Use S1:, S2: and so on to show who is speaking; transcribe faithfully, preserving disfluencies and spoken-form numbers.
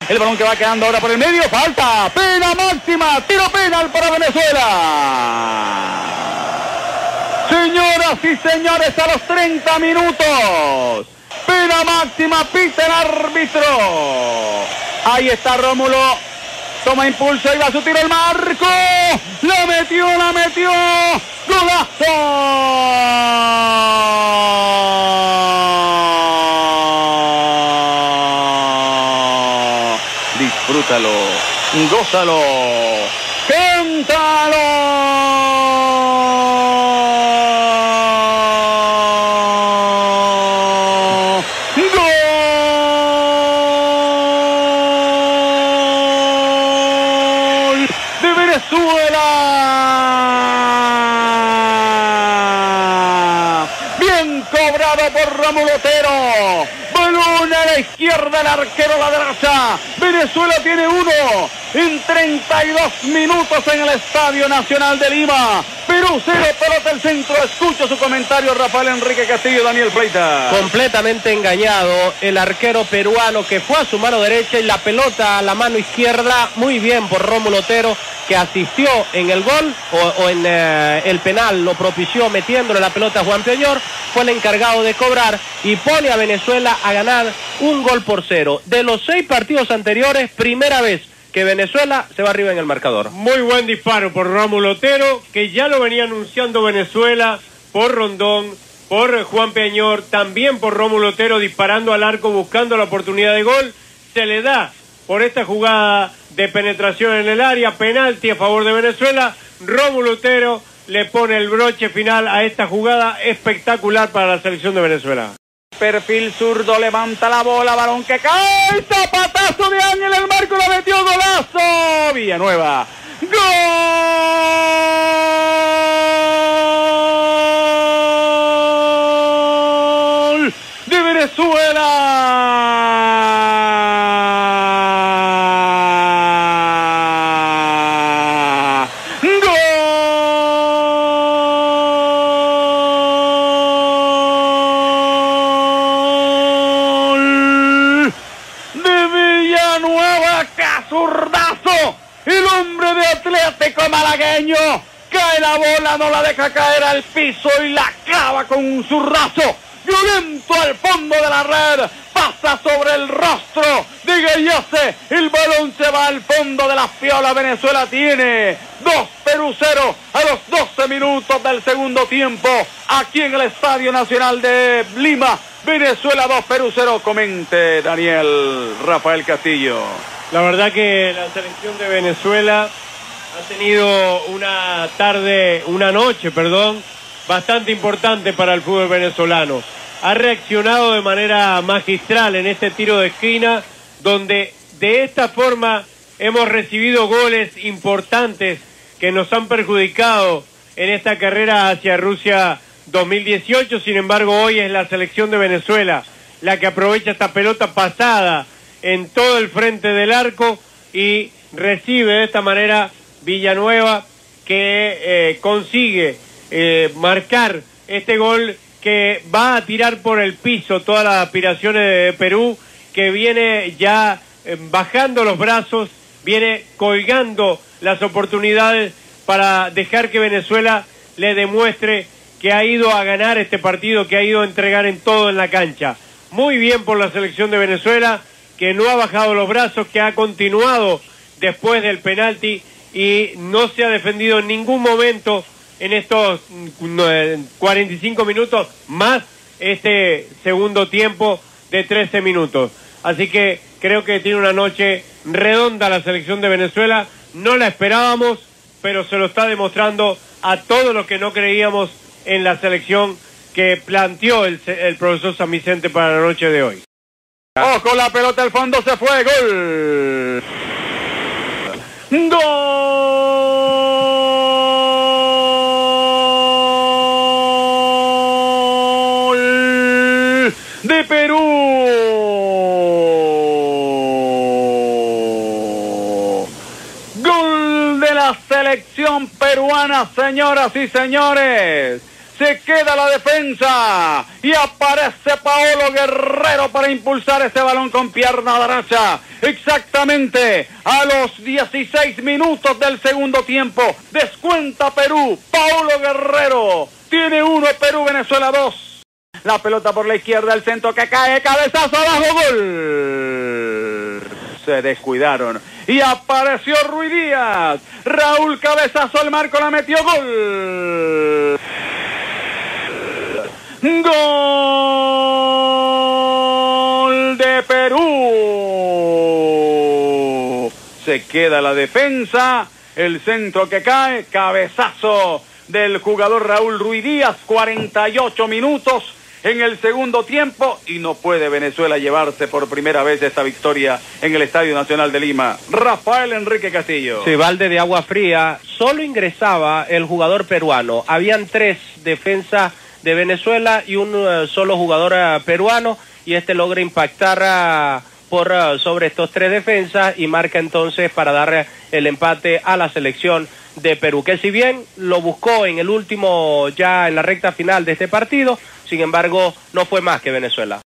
S1: El balón que va quedando ahora por el medio. Falta. Pena máxima. Tiro penal para Venezuela. Señoras y señores, a los treinta minutos. Pena máxima. Pita el árbitro. Ahí está Rómulo. Toma impulso. Ahí va su tiro al marco. La metió, la metió. ¡Golazo! Disfrútalo, gózalo, cántalo. ¡Gol de Venezuela! Bien cobrado por Rómulo Otero. Balón a la izquierda, el arquero a la derecha. Venezuela tiene uno en treinta y dos minutos en el Estadio Nacional de Lima. Perú cero, pelota al centro. Escucho su comentario, Rafael Enrique Castillo, Daniel Fleitas.
S2: Completamente engañado el arquero peruano, que fue a su mano derecha y la pelota a la mano izquierda. Muy bien por Rómulo Otero, que asistió en el gol o, o en eh, el penal, lo propició metiéndole la pelota a Juan Peñor. Fue el encargado de cobrar y pone a Venezuela a ganar un gol por cero. De los seis partidos anteriores, primera vez que Venezuela se va arriba en el marcador.
S3: Muy buen disparo por Rómulo Otero, que ya lo venía anunciando Venezuela, por Rondón, por Juan Peñor, también por Rómulo Otero, disparando al arco, buscando la oportunidad de gol. Se le da por esta jugada de penetración en el área, penalti a favor de Venezuela. Rómulo Otero le pone el broche final a esta jugada espectacular para la selección de Venezuela.
S1: Perfil zurdo, levanta la bola, balón que cae, zapatazo de Ángel, el marco, la metió, golazo. Villanueva. ¡Gol de Venezuela! Zurdazo, el hombre de Atlético malagueño, cae la bola, no la deja caer al piso y la clava con un zurdazo violento al fondo de la red, pasa sobre el rostro de Gallese, el balón se va al fondo de la piola. Venezuela tiene dos Perú cero a los doce minutos del segundo tiempo, aquí en el Estadio Nacional de Lima. Venezuela dos, Perú cero. Comente Daniel Rafael Castillo.
S3: La verdad que la selección de Venezuela ha tenido una tarde, una noche, perdón, bastante importante para el fútbol venezolano. Ha reaccionado de manera magistral en este tiro de esquina, donde de esta forma hemos recibido goles importantes que nos han perjudicado en esta carrera hacia Rusia dos mil dieciocho. Sin embargo, hoy es la selección de Venezuela la que aprovecha esta pelota pasada en todo el frente del arco y recibe de esta manera Villanueva, que eh, consigue eh, marcar este gol que va a tirar por el piso todas las aspiraciones de Perú, que viene ya eh, bajando los brazos, viene colgando las oportunidades para dejar que Venezuela le demuestre que ha ido a ganar este partido, que ha ido a entregar en todo en la cancha. Muy bien por la selección de Venezuela, que no ha bajado los brazos, que ha continuado después del penalti y no se ha defendido en ningún momento en estos cuarenta y cinco minutos, más este segundo tiempo de trece minutos. Así que creo que tiene una noche redonda la selección de Venezuela. No la esperábamos, pero se lo está demostrando a todos los que no creíamos en la selección que planteó el, el profesor San Vicente para la noche de hoy.
S1: Ojo, la pelota al fondo, se fue, gol. Gol de Perú. Gol de la selección peruana, señoras y señores. Se queda la defensa y aparece Paolo Guerrero para impulsar ese balón con pierna derecha. Exactamente a los dieciséis minutos del segundo tiempo. Descuenta Perú. Paolo Guerrero. Tiene uno Perú, Venezuela dos. La pelota por la izquierda, el centro que cae, cabezazo abajo, gol. Se descuidaron y apareció Ruiz Díaz. Raúl cabezazo al marco, la metió, gol. Gol de Perú. Se queda la defensa, el centro que cae, cabezazo del jugador Raúl Ruiz Díaz, cuarenta y ocho minutos en el segundo tiempo, y no puede Venezuela llevarse por primera vez esta victoria en el Estadio Nacional de Lima. Rafael Enrique Castillo.
S2: Sí, balde de agua fría. Solo ingresaba el jugador peruano. Habían tres defensas de Venezuela y un uh, solo jugador uh, peruano, y este logra impactar uh, por uh, sobre estos tres defensas y marca entonces para dar uh, el empate a la selección de Perú, que si bien lo buscó en el último, ya en la recta final de este partido, sin embargo no fue más que Venezuela.